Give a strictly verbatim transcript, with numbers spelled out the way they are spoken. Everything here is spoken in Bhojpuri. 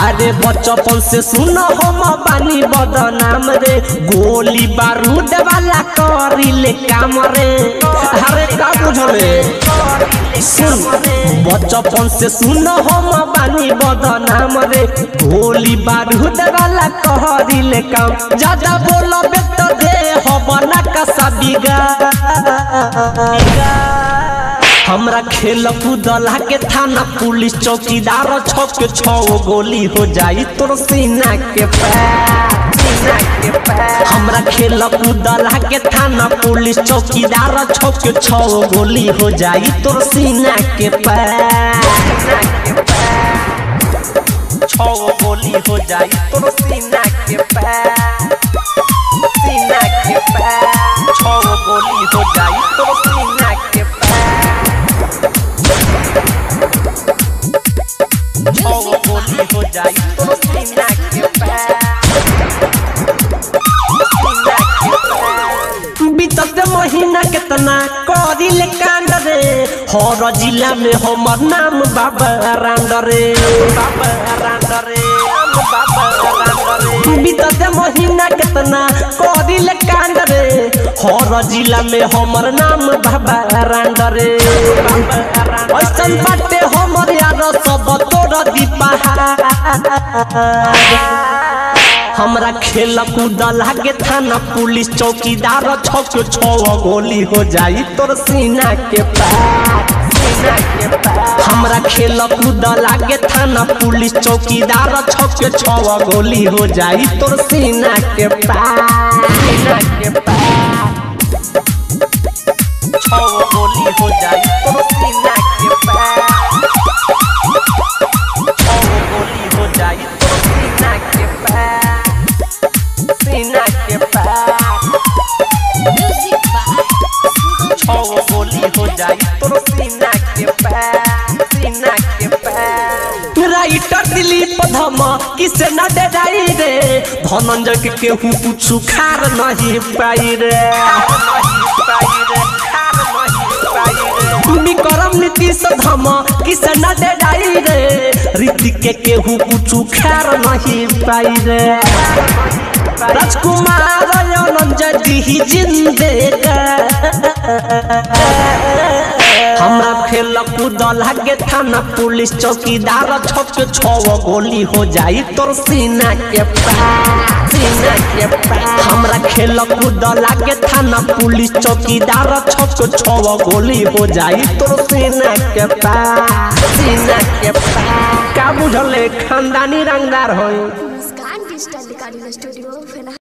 अरे बचपन से सुन हम बानी बदनाम रे, गोली बारूद वाला करिले काम रे। अरे का बुझले सुन, बचपन से सुन हम बानी बदनाम रे, गोली बारूद वाला करिले काम। ज्यादा बोलबे तो दे हबना का बिगा। हमरा खेल कूद लागे थाना पुलिस चौकीदार छक छो गोली हो जाई तोर सीना के पैर, सीना के पैर। हमरा खेल कूद लागे थाना पुलिस चौकीदार छक छो गोली हो जाई तोर सीना के पैर, छो गोली हो जाई तोर सीना के पैर, सीना के पैर। छो गोली हो जाई तोर सीना के पैर, छो गोली हो जाई तोर सीना के पैर, सीना के पैर। बीतत महीना कितना करिले कांड रे, हर जिला में हमर नाम बाबा रांड रे, बाबा रांड रे, बाबा रांड रे। बीतत महीना कितना करिले कांड रे, हर जिला में हमर नाम बाबा रांड रे, बाबा रांड। ऐसन बाटे हमर यार सब तोर दीपहार। हमरा खेल कूद लागे थाना पुलिस चौकीदार छक छो गोली हो जाई तोर सीना के पैर, सीना के पैर। हमरा खेल कूद लागे थाना पुलिस चौकीदार छक छो गोली हो जाई तोर सीना के पैर, सीना के पैर। छो गोली हो जाई तोर सीना के पैर, छो गोली हो जाई तोर सीना के पैर, सीना के पैर। छो गोली हो जाई तोर सीना के पैर, सीना के पैर। राइटर दिलीप धम किसे न डराई रे, धनंजय के केहू कुछ खार नहीं पाई रे, विक्रम नीतीश धम किसे न डराई रे, ऋतिक के केहू कुछ खार नहीं पाई रे। राजकुमार अनंजय दी जिंदे हमरा खेल कूद लागे थाना पुलिस चौकीदार छक छो गोली हो जाई तोर सीना के पैर, सीना के पैर। हमरा खेल कूद लागे थाना पुलिस चौकीदार छक छो गोली हो जाई तोर सीना के पैर, सीना के पैर। का बुझले खानदानी रंगदार होई। Muskan digital recording studio.